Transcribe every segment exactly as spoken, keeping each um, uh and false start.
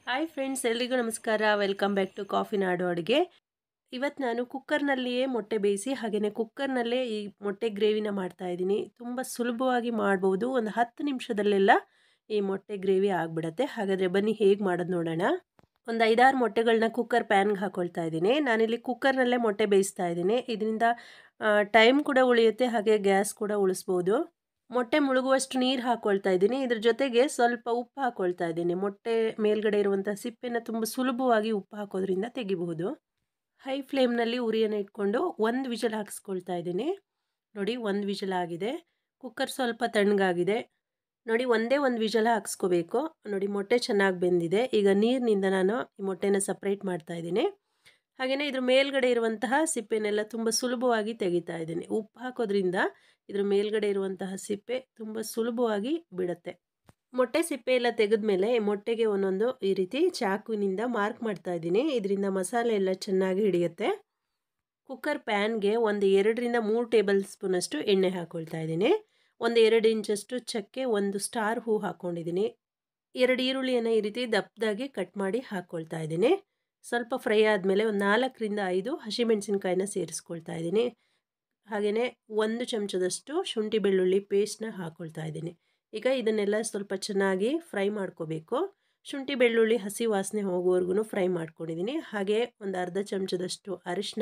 Hi friends, ಎಲ್ರಿಗೂ ನಮಸ್ಕಾರ. Welcome back to coffee ನಾಡು ಅಡುಗೆ. ಇವತ್ತು ನಾನು ಕುಕ್ಕರ್ನಲ್ಲಿಯೇ ಮೊಟ್ಟೆ ಬೇಯಿಸಿ ಹಾಗೆಯೇ ಕುಕ್ಕರ್ನಲ್ಲೇ ಈ ಮೊಟ್ಟೆ ಗ್ರೇವಿನ ಮಾಡ್ತಾ ಇದ್ದೀನಿ. ತುಂಬ ಸುಲಭವಾಗಿ ಮಾಡ್ಬೋದು. ಒಂದು ಹತ್ತು ನಿಮಿಷದಲ್ಲೆಲ್ಲ ಈ ಮೊಟ್ಟೆ ಗ್ರೇವಿ ಆಗಿಬಿಡತ್ತೆ. ಹಾಗಾದರೆ ಬನ್ನಿ ಹೇಗೆ ಮಾಡೋದು ನೋಡೋಣ. ಒಂದು ಐದಾರು ಮೊಟ್ಟೆಗಳನ್ನ ಕುಕ್ಕರ್ ಪ್ಯಾನ್ಗೆ ಹಾಕ್ಕೊಳ್ತಾ ಇದ್ದೀನಿ. ನಾನಿಲ್ಲಿ ಕುಕ್ಕರ್ನಲ್ಲೇ ಮೊಟ್ಟೆ ಬೇಯಿಸ್ತಾ ಇದ್ದೀನಿ. ಇದರಿಂದ ಟೈಮ್ ಕೂಡ ಉಳಿಯುತ್ತೆ, ಹಾಗೆ ಗ್ಯಾಸ್ ಕೂಡ ಉಳಿಸ್ಬೋದು. ಮೊಟ್ಟೆ ಮುಳುಗುವಷ್ಟು ನೀರು ಹಾಕ್ಕೊಳ್ತಾ ಇದ್ದೀನಿ. ಇದ್ರ ಜೊತೆಗೆ ಸ್ವಲ್ಪ ಉಪ್ಪು ಹಾಕ್ಕೊಳ್ತಾ ಇದ್ದೀನಿ. ಮೊಟ್ಟೆ ಮೇಲ್ಗಡೆ ಇರುವಂಥ ಸಿಪ್ಪೆನ ತುಂಬ ಸುಲಭವಾಗಿ ಉಪ್ಪು ಹಾಕೋದ್ರಿಂದ ತೆಗಿಬಹುದು. ಹೈ ಫ್ಲೇಮ್ನಲ್ಲಿ ಉರಿಯನ್ನು ಇಟ್ಕೊಂಡು ಒಂದು ವಿಷಲ್ ಹಾಕಿಸ್ಕೊಳ್ತಾ ಇದ್ದೀನಿ. ನೋಡಿ, ಒಂದು ವಿಷಲ್ ಆಗಿದೆ. ಕುಕ್ಕರ್ ಸ್ವಲ್ಪ ತಣ್ಣಗಾಗಿದೆ. ನೋಡಿ, ಒಂದೇ ಒಂದು ವಿಷಲ್ ಹಾಕಿಸ್ಕೋಬೇಕು. ನೋಡಿ, ಮೊಟ್ಟೆ ಚೆನ್ನಾಗಿ ಬೆಂದಿದೆ. ಈಗ ನೀರಿನಿಂದ ನಾನು ಈ ಮೊಟ್ಟೆನ ಸಪ್ರೇಟ್ ಮಾಡ್ತಾ ಇದ್ದೀನಿ. ಹಾಗೆಯೇ ಇದ್ರ ಮೇಲ್ಗಡೆ ಇರುವಂತಹ ಸಿಪ್ಪೆನೆಲ್ಲ ತುಂಬ ಸುಲಭವಾಗಿ ತೆಗಿತಾ ಇದ್ದೀನಿ. ಉಪ್ಪು ಹಾಕೋದ್ರಿಂದ ಇದ್ರ ಮೇಲ್ಗಡೆ ಇರುವಂತಹ ಸಿಪ್ಪೆ ತುಂಬ ಸುಲಭವಾಗಿ ಬಿಡುತ್ತೆ. ಮೊಟ್ಟೆ ಸಿಪ್ಪೆ ಎಲ್ಲ ತೆಗೆದ್ಮೇಲೆ ಮೊಟ್ಟೆಗೆ ಒಂದೊಂದು ಈ ರೀತಿ ಚಾಕುವಿನಿಂದ ಮಾರ್ಕ್ ಮಾಡ್ತಾ ಇದ್ದೀನಿ. ಇದರಿಂದ ಮಸಾಲೆ ಎಲ್ಲ ಚೆನ್ನಾಗಿ ಹಿಡಿಯುತ್ತೆ. ಕುಕ್ಕರ್ ಪ್ಯಾನ್ಗೆ ಒಂದು ಎರಡರಿಂದ ಮೂರು ಟೇಬಲ್ ಸ್ಪೂನಷ್ಟು ಎಣ್ಣೆ ಹಾಕ್ಕೊಳ್ತಾ ಇದ್ದೀನಿ. ಒಂದು ಎರಡು ಇಂಚಷ್ಟು ಚಕ್ಕೆ, ಒಂದು ಸ್ಟಾರ್ ಹೂ ಹಾಕ್ಕೊಂಡಿದ್ದೀನಿ. ಎರಡು ಈರುಳ್ಳಿಯನ್ನು ಈ ರೀತಿ ದಪ್ಪದಾಗಿ ಕಟ್ ಮಾಡಿ ಹಾಕ್ಕೊಳ್ತಾ ಇದ್ದೀನಿ. ಸ್ವಲ್ಪ ಫ್ರೈ ಆದಮೇಲೆ ಒಂದು ನಾಲ್ಕರಿಂದ ಐದು ಹಸಿಮೆಣಸಿನ್ಕಾಯಿನ ಸೇರಿಸ್ಕೊಳ್ತಾ ಇದ್ದೀನಿ. ಹಾಗೆಯೇ ಒಂದು ಚಮಚದಷ್ಟು ಶುಂಠಿ ಬೆಳ್ಳುಳ್ಳಿ ಪೇಸ್ಟ್ನ ಹಾಕ್ಕೊಳ್ತಾ ಇದ್ದೀನಿ. ಈಗ ಇದನ್ನೆಲ್ಲ ಸ್ವಲ್ಪ ಚೆನ್ನಾಗಿ ಫ್ರೈ ಮಾಡ್ಕೋಬೇಕು. ಶುಂಠಿ ಬೆಳ್ಳುಳ್ಳಿ ಹಸಿ ವಾಸನೆ ಹೋಗೋವರೆಗೂ ಫ್ರೈ ಮಾಡ್ಕೊಂಡಿದ್ದೀನಿ. ಹಾಗೆ ಒಂದು ಅರ್ಧ ಚಮಚದಷ್ಟು ಅರಿಶಿನ,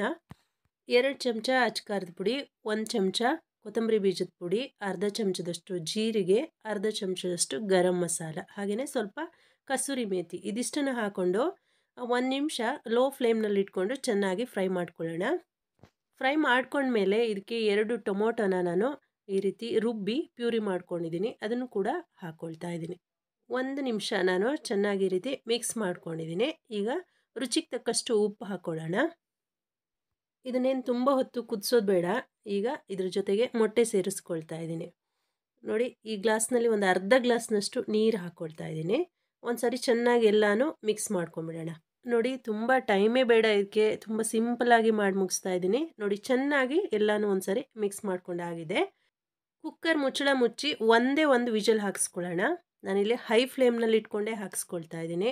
ಎರಡು ಚಮಚ ಅಚ್ಕಾರದ ಪುಡಿ, ಒಂದು ಚಮಚ ಕೊತ್ತಂಬರಿ ಬೀಜದ ಪುಡಿ, ಅರ್ಧ ಚಮಚದಷ್ಟು ಜೀರಿಗೆ, ಅರ್ಧ ಚಮಚದಷ್ಟು ಗರಂ ಮಸಾಲ, ಹಾಗೆಯೇ ಸ್ವಲ್ಪ ಕಸೂರಿ ಮೇಥಿ, ಇದಿಷ್ಟನ್ನು ಹಾಕ್ಕೊಂಡು ಒಂದು ನಿಮಿಷ ಲೋ ಫ್ಲೇಮ್ನಲ್ಲಿ ಇಟ್ಕೊಂಡು ಚೆನ್ನಾಗಿ ಫ್ರೈ ಮಾಡ್ಕೊಳ್ಳೋಣ. ಫ್ರೈ ಮಾಡ್ಕೊಂಡ್ಮೇಲೆ ಇದಕ್ಕೆ ಎರಡು ಟೊಮೊಟೊನ ನಾನು ಈ ರೀತಿ ರುಬ್ಬಿ ಪ್ಯೂರಿ ಮಾಡ್ಕೊಂಡಿದ್ದೀನಿ. ಅದನ್ನು ಕೂಡ ಹಾಕ್ಕೊಳ್ತಾ ಇದ್ದೀನಿ. ಒಂದು ನಿಮಿಷ ನಾನು ಚೆನ್ನಾಗಿ ಈ ರೀತಿ ಮಿಕ್ಸ್ ಮಾಡ್ಕೊಂಡಿದ್ದೀನಿ. ಈಗ ರುಚಿಗೆ ತಕ್ಕಷ್ಟು ಉಪ್ಪು ಹಾಕ್ಕೊಳ್ಳೋಣ. ಇದನ್ನೇನು ತುಂಬ ಹೊತ್ತು ಕುದಿಸೋದು ಬೇಡ. ಈಗ ಇದ್ರ ಜೊತೆಗೆ ಮೊಟ್ಟೆ ಸೇರಿಸ್ಕೊಳ್ತಾ ಇದ್ದೀನಿ. ನೋಡಿ, ಈ ಗ್ಲಾಸ್ನಲ್ಲಿ ಒಂದು ಅರ್ಧ ಗ್ಲಾಸ್ನಷ್ಟು ನೀರು ಹಾಕ್ಕೊಳ್ತಾ ಇದ್ದೀನಿ. ಒಂದು ಸಾರಿ ಚೆನ್ನಾಗಿ ಎಲ್ಲನೂ ಮಿಕ್ಸ್ ಮಾಡ್ಕೊಂಬಿಡೋಣ. ನೋಡಿ, ತುಂಬ ಟೈಮೇ ಬೇಡ ಇದಕ್ಕೆ, ತುಂಬ ಸಿಂಪಲ್ಲಾಗಿ ಮಾಡಿ ಮುಗಿಸ್ತಾ ಇದ್ದೀನಿ. ನೋಡಿ, ಚೆನ್ನಾಗಿ ಎಲ್ಲನೂ ಒಂದು ಸಾರಿ ಮಿಕ್ಸ್ ಮಾಡ್ಕೊಂಡಾಗಿದೆ. ಕುಕ್ಕರ್ ಮುಚ್ಚಳ ಮುಚ್ಚಿ ಒಂದೇ ಒಂದು ವಿಷಲ್ ಹಾಕಿಸ್ಕೊಳ್ಳೋಣ. ನಾನಿಲ್ಲಿ ಹೈ ಫ್ಲೇಮ್ನಲ್ಲಿ ಇಟ್ಕೊಂಡೇ ಹಾಕಿಸ್ಕೊಳ್ತಾ ಇದ್ದೀನಿ.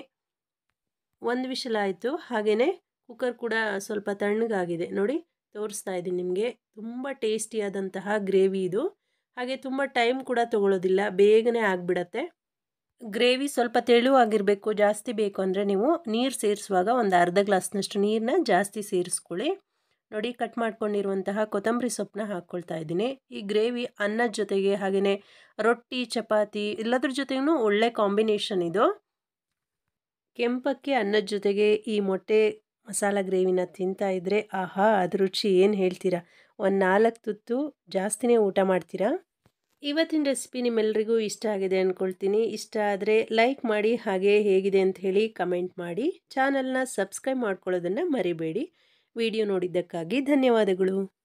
ಒಂದು ವಿಷಲ್ ಆಯಿತು. ಹಾಗೆಯೇ ಕುಕ್ಕರ್ ಕೂಡ ಸ್ವಲ್ಪ ತಣ್ಣಗಾಗಿದೆ. ನೋಡಿ, ತೋರಿಸ್ತಾ ಇದ್ದೀನಿ ನಿಮಗೆ. ತುಂಬ ಟೇಸ್ಟಿಯಾದಂತಹ ಗ್ರೇವಿ ಇದು. ಹಾಗೆ ತುಂಬ ಟೈಮ್ ಕೂಡ ತೊಗೊಳ್ಳೋದಿಲ್ಲ, ಬೇಗನೆ ಆಗಿಬಿಡತ್ತೆ. ಗ್ರೇವಿ ಸ್ವಲ್ಪ ತೆಳುವಾಗಿರಬೇಕು. ಜಾಸ್ತಿ ಬೇಕು ಅಂದರೆ ನೀವು ನೀರು ಸೇರಿಸುವಾಗ ಒಂದು ಅರ್ಧ ಗ್ಲಾಸ್ನಷ್ಟು ನೀರನ್ನ ಜಾಸ್ತಿ ಸೇರಿಸ್ಕೊಳ್ಳಿ. ನೋಡಿ, ಕಟ್ ಮಾಡ್ಕೊಂಡಿರುವಂತಹ ಕೊತ್ತಂಬರಿ ಸೊಪ್ಪನ್ನ ಹಾಕ್ಕೊಳ್ತಾ ಇದ್ದೀನಿ. ಈ ಗ್ರೇವಿ ಅನ್ನದ ಜೊತೆಗೆ ಹಾಗೆಯೇ ರೊಟ್ಟಿ, ಚಪಾತಿ ಎಲ್ಲದ್ರ ಜೊತೆಗೂ ಒಳ್ಳೆ ಕಾಂಬಿನೇಷನ್ ಇದು. ಕೆಂಪಕ್ಕೆ ಅನ್ನದ ಜೊತೆಗೆ ಈ ಮೊಟ್ಟೆ ಮಸಾಲ ಗ್ರೇವಿನ ತಿಂತಾ ಇದ್ದರೆ ಆಹಾ, ಅದ್ರ ರುಚಿ ಏನು ಹೇಳ್ತೀರಾ. ಒಂದು ನಾಲ್ಕು ತುತ್ತು ಜಾಸ್ತಿನೇ ಊಟ ಮಾಡ್ತೀರಾ. ಇವತ್ತಿನ ರೆಸಿಪಿ ನಿಮ್ಮೆಲ್ಲರಿಗೂ ಇಷ್ಟ ಆಗಿದೆ ಅಂದ್ಕೊಳ್ತೀನಿ. ಇಷ್ಟ ಆದರೆ ಲೈಕ್ ಮಾಡಿ, ಹಾಗೆ ಹೇಗಿದೆ ಅಂತ ಹೇಳಿ ಕಮೆಂಟ್ ಮಾಡಿ. ಚಾನಲ್ನ ಸಬ್ಸ್ಕ್ರೈಬ್ ಮಾಡ್ಕೊಳ್ಳೋದನ್ನು ಮರಿಬೇಡಿ. ವಿಡಿಯೋ ನೋಡಿದ್ದಕ್ಕಾಗಿ ಧನ್ಯವಾದಗಳು.